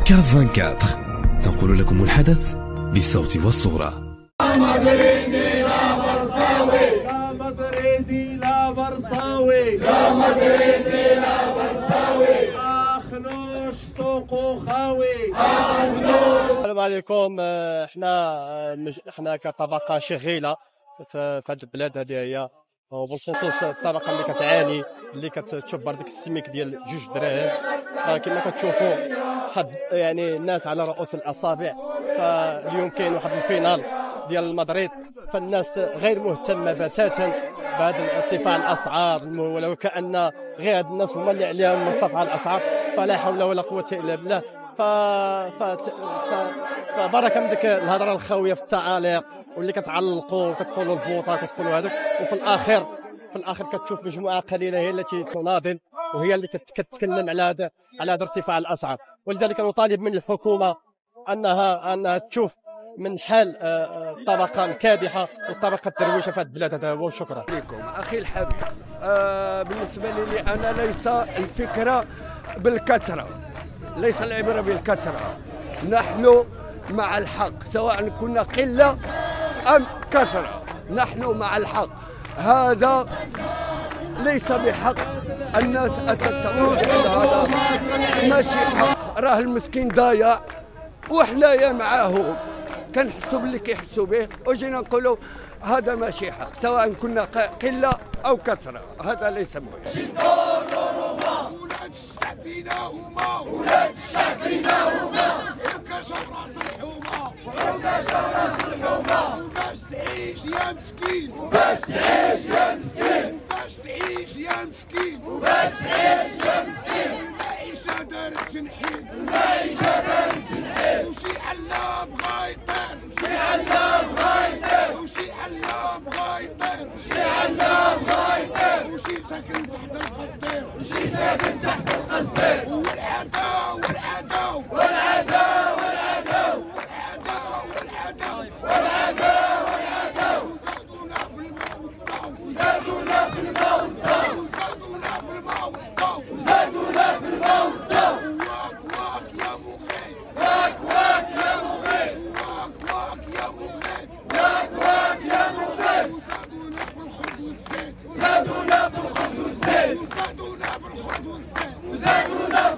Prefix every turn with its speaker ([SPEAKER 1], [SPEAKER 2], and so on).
[SPEAKER 1] كاف 24 تنقل لكم الحدث بالصوت والصورة.
[SPEAKER 2] مدريدي لا برصاوي، لا مدريدي لا برصاوي، لا مدريدي لا برصاوي، اخنوش سوقو خاوي، اخنوش.
[SPEAKER 3] السلام عليكم. احنا كطبقه شغيله في هذه البلاد هذه هي، وبالخصوص الطبقه اللي كتعاني، اللي كتشوف ديك السميك ديال 2 دراهم. كما كتشوفوا يعني الناس على رؤوس الاصابع. فاليوم كاين واحد الفينال ديال المدريد، فالناس غير مهتمه بتاتا بهذا ارتفاع الاسعار، ولو كان غير هاد الناس هما اللي عليهم مرتفع الاسعار. فلا حول ولا قوه الا بالله. فبركه من ديك الهضره الخاويه في التعاليق، واللي كتعلقوا وكتقولوا البوطه كتقولوا هذاك، وفي الاخر كتشوف مجموعه قليله هي التي تناضل، وهي اللي كتتكلم على هذا ارتفاع الاسعار. ولذلك نطالب من الحكومه انها تشوف من حال الطبقه الكادحه والطبقه الدرويشه في هذه البلاد. هذا هو. وشكرا
[SPEAKER 4] عليكم اخي الحبيب. بالنسبه لي انا ليس الفكره بالكثره، ليس العبره بالكثره. نحن مع الحق سواء كنا قله ام كثره، نحن مع الحق. هذا ليس بحق. الناس اتت تقول هذا ماشي حق، راه المسكين ضايع وحنايا معاه كنحسوا باللي كيحسوا به، وجينا نقولوا هذا ماشي حق سواء كنا قله او كثره. هذا ليس مهم.
[SPEAKER 2] ولاد الشعب فينا هما، ولاد الشعب فينا هما، وكاش راس الحومه، وكاش راس الحومه، وباش تعيش يا مسكين، وباش تعيش يا مسكين، وباش تعيش يا مسكين، وباش تعيش يا مسكين. المعيشه دارت جنحين، المعيشه دارت جنحين، وشي علا بغا يطير، وشي علا بغا يطير، وشي علا بغا يطير، وشي علا بغا يطير، وشي ساكن تحت القصدير، وشي ساكن تحت القصدير، والعدا والعدا والعدا والعدا والعدا والعدا والعدا والعدا، وزادونا في الموضة، وزادونا في الموضة، وزادونا في الموضة، وزادونا في الموضة. واك واك يا مغيث، واك واك يا مغيث، واك واك يا مغيث، واك واك يا مغيث، وزادونا في الخبز والزيت، وزادونا في الخبز والزيت، وزادونا في الخبز والزيت، وزادونا